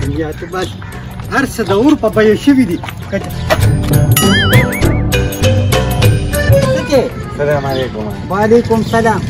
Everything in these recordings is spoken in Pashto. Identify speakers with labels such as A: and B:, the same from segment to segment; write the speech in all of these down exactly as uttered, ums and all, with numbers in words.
A: دنیا ته بس هر څه د اور په بیه شوي دي.
B: السلام علیکم.
A: وعلیکم سلام.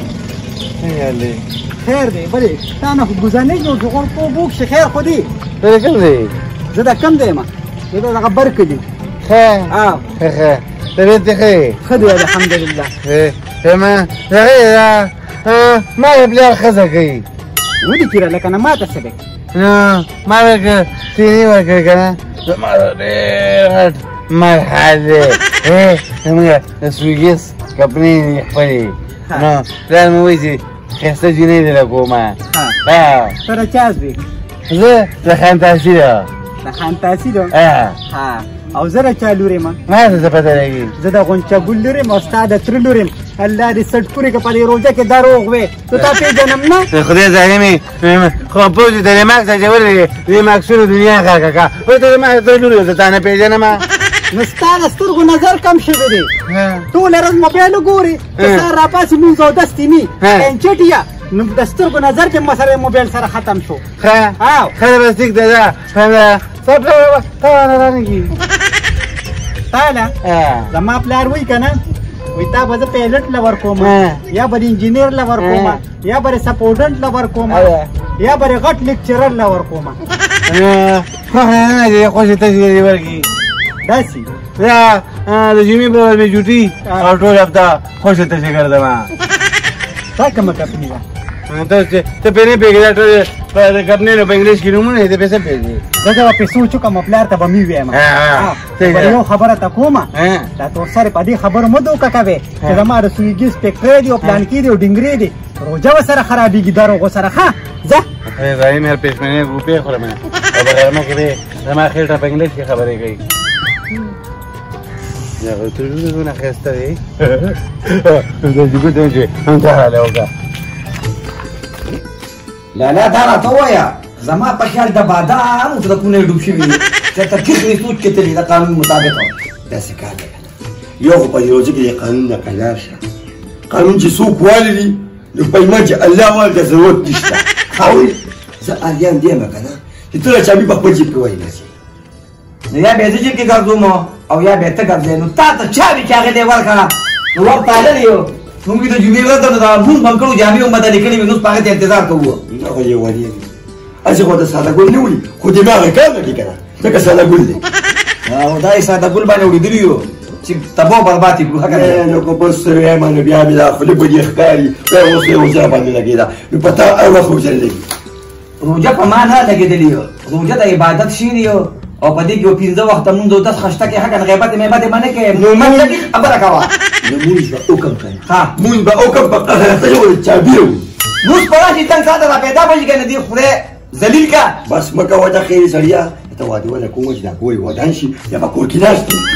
A: خیر دی بلې تا نه خو ګوزانې جوړ شو غوړ په بوک شي خیر خو دی.
B: ته کوم دی؟
A: زه د کم دی یم زه د دغه بر کلي.
B: ښه
A: او
B: ښه ښه طبیعت دې ښه یې؟
A: ښه دی الحمدلله.
B: ما هغې ما یې پلار ښځه کوي
A: ولې کېره لکه نه ماته څه دی
B: نو ما ورکړه سینې ورکړې که نه زما ډېر غټ مرحل دی زمونږ د سویګس کپړې دي خپلې نو پلار مې وایي چې ښایسته جینۍ دې له کومه.
A: ته د چا زوی؟
B: زه د خان تحصیل یم.
A: د خان تحصیل یم؟ ها او زه د چا لور یم؟
B: ما ته څه پته لګي؟
A: زه د غونچه ګل لور یم او ستا د تره لور یم. الله دې سټ پورې که په دې روژه کې دا روغ وې ته تا پېژنم نه.
B: خدای ظالمې خو پوه شو د ریماکس اچولې دي ریماکسونو دنیا ښه کړه وایي ته زما ته لور یې زه تا نه پېژنم.
A: نو ستا د سترګو نظر کم شوی دی ټوله ورځ موبایل وګورې که سهار راپاسې لمونځ اودس دې ني پینچټ یا نو د سترګو نظر کې مسله موبایل سره ختم شو.
B: ښه ښه بس ټیک ده دا سب ته نه رانهږي
A: تا نه زما پلار وایي که نه وایي تا به زه پیلټ له ورکوم یا به انجینر له ورکوم یا به سپورټنټ له ورکوم یا به غټ لیکچرر له ورکوم.
B: خوښې ته دې ورکړي
A: داسې
B: زه د جمعې په ورځ مې ډیوټي او ټول هفته خوښې ته چې ګرځم.
A: تا کومه کمپني ده؟
B: ته ته پې نه پوهېږې دا ټول د کمپنیانو په انګلیش کې نومونه دي ته پې څه پوهېږې؟
A: زه د پیسو چوکم پلار ته به مې ووایم یو خبره ته کومه دا تور سره په دې خبرو مه دوکه کوې چې زما د سویګي سپېکټرې دي او پلانکي دي او ډنګرې دي روژه ورسره خرابېږي دا روغو سره ښه ځه.
B: ځایي مې هر پېشمنۍ روپۍ خورم او په غرمه کې دې زما خېټه په انګلیش کې خبرې کوي. دغه ترونه ښایسته دی داسې ګوتم چې همدا حاله وکړه.
C: لالا دا راته ووایه زما په خیال د بادامو سړکونه یې ډوب شوي دي چې ترکیب مې سوچ کې تللي د قانون مطابق
D: داسې کار دی یو خو په دې روژه کې د قانون نه قلار شه قانون چې څوک والي نو په ایمان چې الله وال ته ضرورت نشته. خاورې زه اریان دی یم که نه چې ته له چابي په خپل جیب کې وایي داسې
C: نو یا به یې زه جیب کې ګرځوم او یا به یې ته ګرځې نو تا ته چابي چې هغې دې ورکړه نو وخت تړلی یو موږ د جمعې ورځ ته نو دا مونځ بند کړو جامې هم بدلې کړې وې نو په هغې ته انتظار کوو.
D: دا خو یې ولي دي هسې خو د ساده ګل نه وړي خو دماغ یې کار لري که نه ځکه ساده ګل دی
C: او دا یې ساده ګل باندې وړېدلي یو چې تباه او برباد یې کړو ښه که نه.
D: نو که بس وایم نو بیا مې دا خولې به دې ښکاري بیا اوس یې روژه باندې لګېده نو په تا هر وخت روژه لګي.
C: روژه په ما نه لګېدلې یو روژه د عبادت شی دی او په دې کې یو پنځه وخته مونځ او دس خشته کې ښه که نه غیبت مېبت یې به نه کوې نو من لګي خبره کوه
D: نو مونځ به وکړم که نه
C: ها
D: مونځ به وکړم په قهرته یو چابي وو
C: مونځ په راشي تنګ ساته را پیدا به شي که نه دې خدای ذلیل کا
D: بس مه کوه دا خیرې سړیا ته واده ونه کوم چې دا کور یې ودان شي یا به کور کې ناست وي.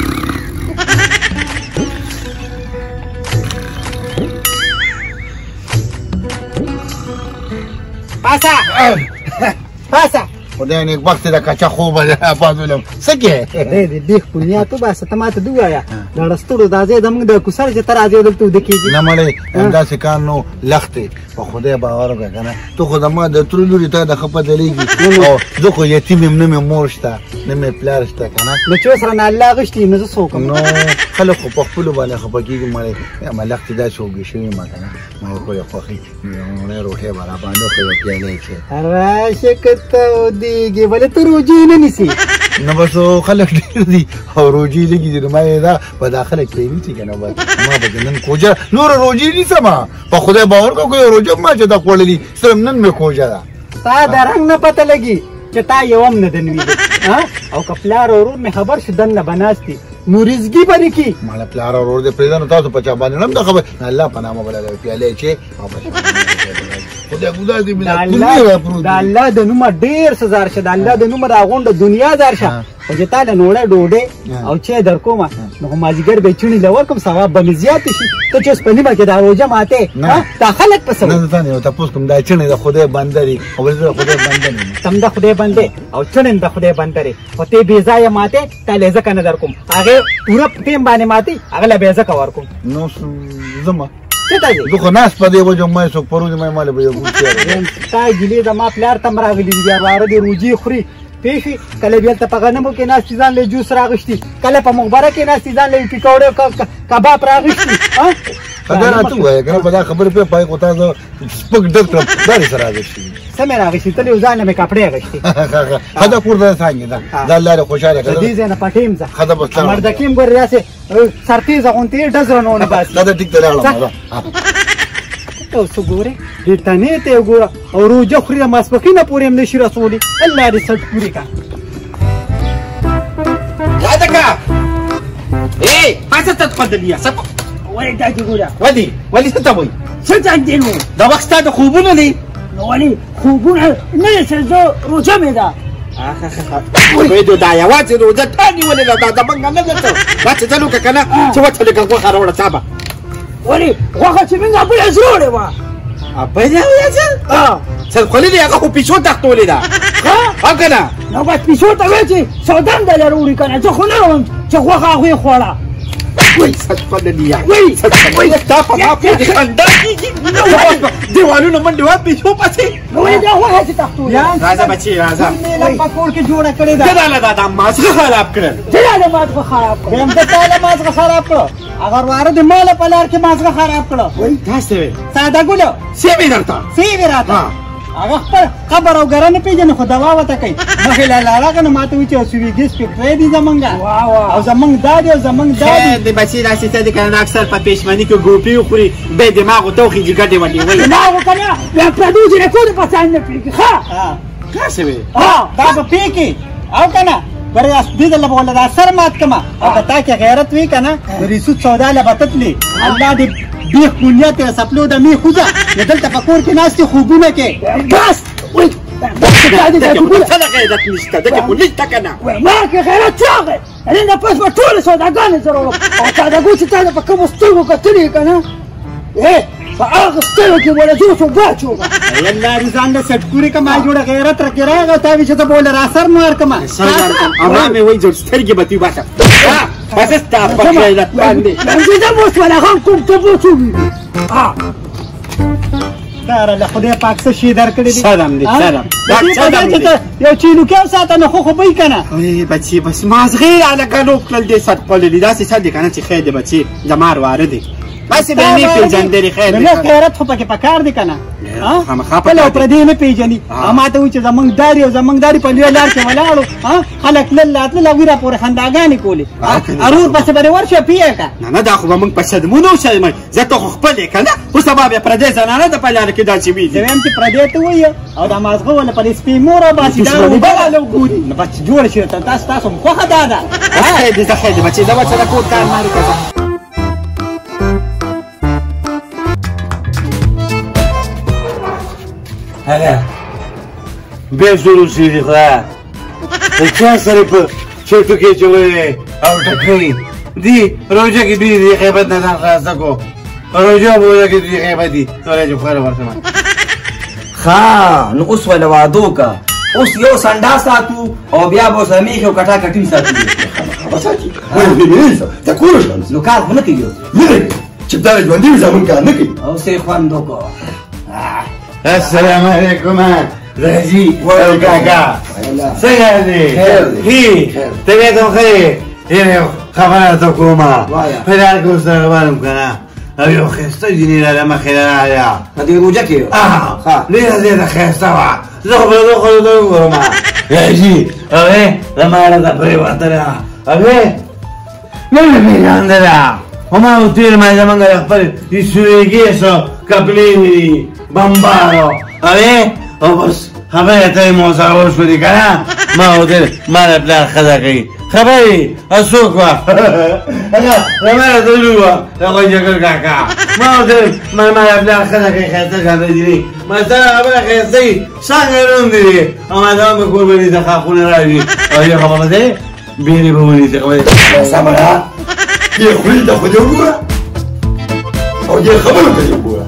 A: پاسه پاسه
B: خدای نیکبخته د کچه خوبه ده ابادولم څه کې
A: دی دی بیخ پونیا تو باسه ته ماته ووایه دا رستړو دا ځای زموږ د کوڅه چې ته راځې دلته وده کېږي
B: نه مړې همداسې کار نو لښتې په خدای باور وکړه که نه ته خو زما د ترو لوري ته د ښه پته لګي او زه خو یتیم یم نه مې مور شته نه مې پلار شته که نه
A: نو چې اوس رانه الله غشتي نو زه څه وکړم
B: نو خلک خو په خپلو باندې خفه کېږي مړې ما لښتې داسې وږې شوې ما که نه ما یې خو یې خوښې مړی روټۍ به راباندې خو یو پیاله یې کښې
A: راشه که ته ودېږې بلې ته روجې نه نیسې
B: نه بس خلک ډېر دي او روجې لږې دي نو ما یې دا په دا خلک پرې نیسي که نه بس ما به نن کوجه نوره روجې نیسم په خدای باور کوه که یو روجه ما چې دا خوړلي صرف نن مې کوجه ده
A: ستا د رنګ نه پته لګي چې تا یو هم نه دنوېږي او که پلار او ورور مې خبر شو دننه به ناست دي نو رزګي به نه کي
B: ماله پلار او ورور دې پرېږده نو تاسو په چا باندې نه هم دا خبر الله په نامه به لګوي پیالې چې او خدای ګودا دې
A: د الله د نومه ډېر څه زار شه د الله د نومه راغونډه دنیا زار شه خو چې تا له نوړه ډوډۍ او چای در کومه نو خو مازدیګر به یې چڼې له ورکړم ثواب به مې زیات شي ته چې اوس په نیمه کې دا روژه ماتې دا خلک په څه
B: نه تا نه یو تپوس کوم دا چڼې د خدای بنده دي او بل د خدای بنده نه دي
A: تم د خدای بندې او چڼې د خدای بنده دی خو ته بې ځایه ماتې تا له ځکه نه در کوم هغې پوره ټیم باندې ماتې هغه له بې ځکه ورکوم
B: نو ځمه
A: څه ته
B: زه خو ناست په دې وجه ما څوک پرون ما مال به یو ګوتې
A: تا ګیلې د ما پلار تم راغلی دي بیا واره دې روجي خوري پیښې کله بیلته په غنمو کې ناستې ځان له جوس راغشتي کله په مخبره کې ناستې ځان له پکوړې کباب راغشتي
B: اگر راته وایې کنه په دا خبرې په پای کو تاسو سپک ډک کړم دا سره راغشتي
A: سمې راغشتي ته له ځان مې کپڑے غشتي
B: خدا کور دا څنګه دا دا لاره خوشاله کړه
A: دې ځنه پټیم ځه
B: خدا بس
A: مردکیم ګور راسه سرتیزه غونتی ډزر نه ونه بس
B: دا ټیک ته لاړم
A: او څو ګوره دې تنه ته ګوره او روجه خوري ماسپخینه پورې هم نشي رسولي الله دې ست پوری کا
C: هذاك ايه ما تتقدم يا سب
A: وای دا دې ګوره
C: ودي ولي ستوي
A: څه ځان دینو
C: دا وخت ستاسو خوبونه دي
A: نو ولي خوبونه نه څه زه روجه مې ده
C: ويدو دا يوازي روجه تاني ولا لا دا بنګ نه درته ما ته تلو کنه چې وته لګه خو خاروړه صاحب
A: ولي واخه چې موږ په زړه و
C: په دې وایي اه څل خلې هغه خو پیشو تختولې ده ها او کنه
A: نو بس پیشو ته وایي چې سودان د لروري کنه زه خو نه وم چې خوخه هغه خوړه
C: وای څه خلې یا وای څه وای تا په ما په خندا کې دیوالونو منډه وا پیشو پاتې
A: نو دا وایي چې تختولې
C: راځه بچي راځه
A: مې په کور کې جوړه کړې ده
C: دا لا دا ما څه خراب کړل
A: دا له ما څه خراب کړ هم ته له ما څه خراب کړ اگر واره د مال په لار کې ما څه خراب کړ
C: وای تاسو
A: ساده ګلو
C: سی مې درته
A: سی وراته هغه خپل خبر او ګرانه پیژنه خو دوا وته کوي مخې لا لاړه کنه ماته وی چې سوي ګیس په پرې دي زمونږه او زمونږ دادی او زمونږ دادی
C: د بچی راشي ته د کنه اکثر په پېشمنی کې ګوپی خوري به دماغ ته خو جګړه ولې وای
A: دماغ کنه یا پردوج ریکورډ پسند نه پیږي ها
C: ها څه وی
A: ها دا په پیږي او کنه ګره اس دې د لبول دا سر مات کما او تا کې غیرت وی کنه ریسو سودا لبتتلی الله دې بیخ بنیاد ته سپلو د می خوځه دلته فکر کې ناس ته خوبونه کې بس وای دا دې ته ګول
C: څه غیرت نشته دغه پولیس تکنه
A: ما کې غیرت چاغه انا پس په ټول سوداګانې سره او تا دا ګوت ته په کوم سترګو کتلې کنه اے فاغ سترګو کې ولا جوړ شو باچو الله دې ځان له سټکوري کما جوړه غیرت راکې راغو تا وی چې ته بوله را سر مار کما
C: اما مې وای جوړ سترګې به دی باشه ها بس تا په غیرت باندې
A: دې دا موس ولا هم کوم ته وڅو ها دا له خدای پاک څخه شي درکړي دي
C: سلام دې سلام
A: دا څه یو چینو کې ساته نه خو خو به کنه
C: وای بچي بس ما صغير على قالو کل دې سات په لیدا سي سات کنه چې خیر دې بچي زمار وارد بس به نه پیژندري خیر
A: نه خیرت خو پکې پکار دي کنه ها
C: خپل
A: او پر دې نه پیژني اما ته چې زمنګ داري او زمنګ داري په لوی لار کې ولاړو ها خلک لله اتل ویرا پورې خنداګانې کولې ارور پس به ورشه پیکا
C: نه نه دا خو موږ په شدمونو شې مې زه ته خپل کنه خو سبب پر دې زنانه د پلان کې دا چې وی
A: زم چې پر دې ته وای او دا مازغه ولا پر سپې مور باسي دا وباله ګوري نه بچ جوړ شي تاسو تاسو خو خدا دا
C: ها دې ته خیر بچي دا وڅ دا کوټ کار ماري کړه
B: هغه به زورو سي خو د چا سره په چټو کې چوي او ټکري دي روزه کې دي غیبت نه خلاص کو روزه بوله کې دي غیبت دي سره جو خیر ورسمه
C: ها نو اوس ولا وادو کا اوس یو سنډا ساتو او بیا به سمې یو کټا کټیم ساتو
D: بساتي وای دې ته کول شم
C: نو کار نه کیږي
D: نه چې دا ژوندې زمون کار نه کوي
C: او سه خواندو کو
B: السلام علیکم رجی کاکا څنګه دي هی ته به ته خیر یې خبره ته کومه پیدا کو سره وانم کنه او یو خسته دیني له مخې راځه
C: دې روجه کې
B: اه ها دې دې خسته وا زه خو به خو ته وګورم رجی اوه لما لا پرې وته اوه نه نه اندرا وما وتیر ما زمانګ خپل یسویږي سو کپلی بمبارو اوه او بس خبره ته مو سره شو دي کنه ما ودل ما له بلار خدا کوي خبري اسوق وا انا لما دلوا لما جګر کاکا ما ودل ما ما له بلار خدا کوي خاطر غاندې دي ما سره خبره خېسي څنګه روم دي اما دا مې قرباني د خاخونه راځي او یو خبره ده بیري به ونی څه کوي
D: سمرا دې خوري ته خو دې وګوره او دې خبره کوي وګوره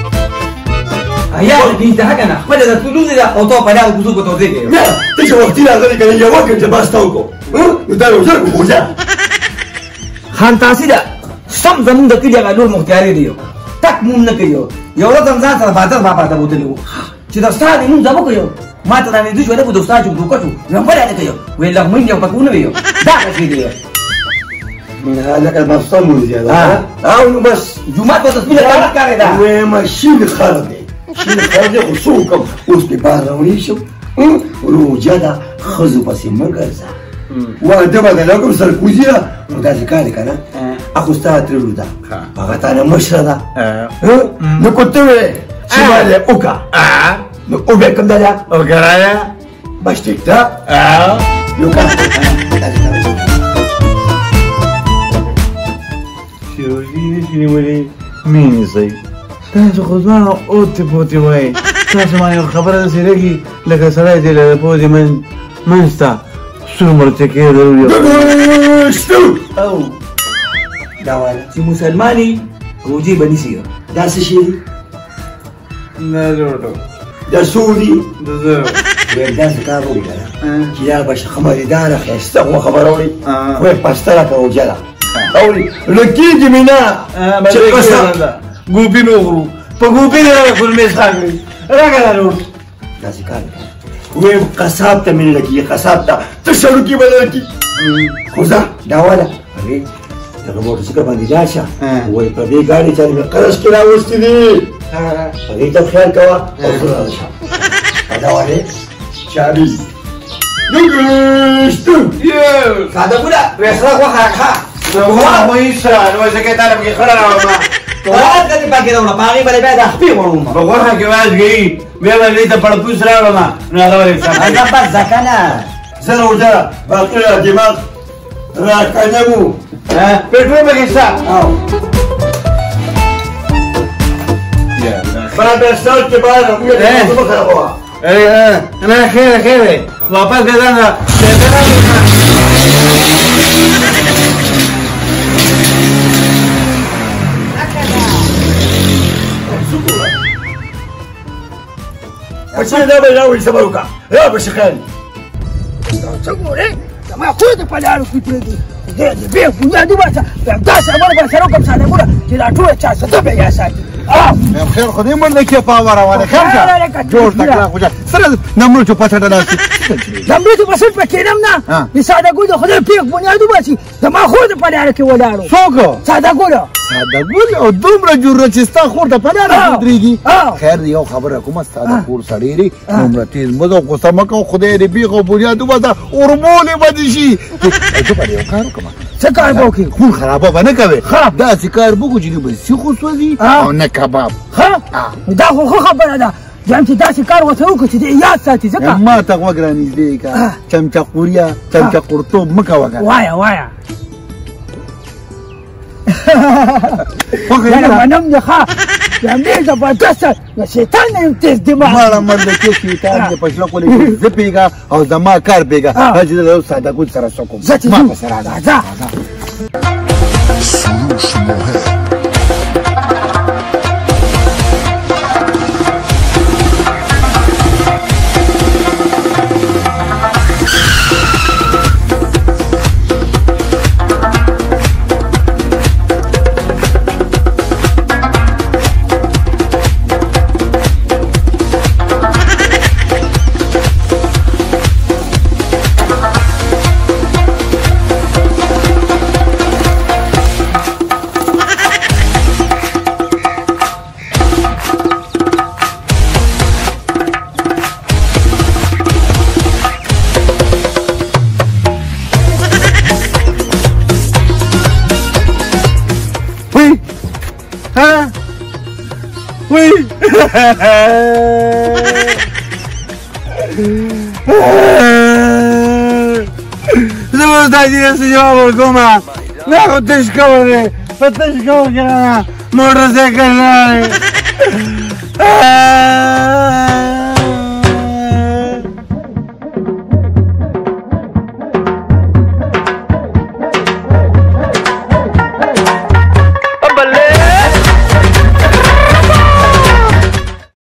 C: یا دې ته کنه خپل د ټولو دې او ته په لاره کوڅو کوته دی
D: نه ته چې وختي راغلی کنه یو وخت ته بس تاو کو نو دا یو ځل کوځه
C: خان تاسو دا سم زمون د کلی غلور مختاري دی تک مون نه کوي یو ورځ هم ځان سره بادر ما پاته بوتلی و چې د استاد یې مونځ به کوي ما ته دا نږدې شو د استاد چې دوکه شو نمبر یې نه کوي ویل لغمین یو پکونه ویو دا شي دی
D: لك المفصل زيادة
C: اه انه بس جمعة وتصميم الكلام كاري ده
D: وماشيين خربي شين خربي خصوكم وسط بارا ونيشو ورجالا خذوا بس مقرزة وأدب هذا لكم سركوزيا وده ذكاري كنا أخو استاذ تريلو ده بغت أنا مشردا نكتبه شمال أوكا أوكا كم ده
B: أوكا رايا
D: باشتك ده يوكا
B: شنو ولي مين يصير تاسو خو ځوانه اوتې پوتې وایي تاسو ما یو خبره داسې لګي لکه سړی دی له پوزې من منځ ته سور مرچکې ضروري
C: او دا والا چې مسلماني روجي به نیسي
D: دا څه شي دي
B: نه جوړو
D: دا سوري
B: د زه
D: ویل داسې کار وکړه چې دا به خبرداره ښایسته غوښه به راوړي وایي پستره په روژه ده اوري لکېږي مې نه چې قسم
B: ګوبي مې وخورو په ګوبي دې راغی فل مې څښاک کړي راکړه دا نور
D: داسې کار وایي قصاب ته مې لګي قصاب ته ته شروکي به لرکي خو ځه دا واله هغې دغه موټرسایکل باندې لاړ شه وایي په دې ګاډي چې مې قرض کې راوستي دي هغې ته خیال کوه او زه راشه دا والې چابي دګشتو
C: ساده ګوله ویسره غوښه راکړه
B: نو مې سره نو ځکه تا لږه خړه راوړم
C: توات کدي پاکې راوړه په هغې باندې بیا د خپې وړم
B: په غوښه کې وازګي بیا به دې ته پړپوس راوړم نو هغه ولې
C: هغه بس ځه که نه
D: زه روژه باقي دماغ راکنمو
B: پټرول پکې شته
D: برادرستان کې باید مې مه خرابوه
B: نه خیر خیر واپس ګرځنده
D: Păi da, băi, n-au să mă ruga. Ia, bă, și căni.
E: Ce gore? Să mai acolo de palearul cu tine. De de bine, punia de bața. Da, să mă rog, să rog, să ne bună. Ce la tu ce să dă ea să. Ah!
A: خیر خو دې مړ کې پاور راواله خیر کا جوړ تکلا خو سره نمبر چو پټه دلاسي
E: زمري ته بسټ پکې نم نه د ساده ګو د خدای پیغ بنیاد وباسي زما خو د پلار کې ولاړو
A: څوک
E: ساده ګو
A: ساده ګو او دومره جوړ چې ستا خور ته پلار درېږي خیر یو خبره کومه ساده کور سړی دومره تیز مزه غوسه مکو خدای دې پیغ او بنیاد وباسه اورمول بدی شي ته په یو کار کوم
E: څه کار وکړي
A: خون خرابه باندې کوي دا څه کار وکړو چې به سی خو سوځي او نه کباب
E: ها دا خو خبره ده ځم چې داسې کار ورته وکړو چې د یاد ساتي ځکه
A: ما ته غوږ رانږدې که چمچه قوریا چمچه قورتوب مه کوه که
E: وایه وایه یاره منم نه ښه یعنې زبردسته د شیطان نه یم تېز دماغ
A: ماړه مرده کې شیطان دې په زړه کولې زه پوهېږه او زما کار پوهېږه دا چې زه د ساده ګل سره څه کوم
E: زه چې
A: ما
E: ځو
A: پسې راځه
E: ځه
B: ها وي زه به ستا چې داسې جواب ورکوم دا خو تش کول دی په تش کول کې نه موټر سایکل نه دی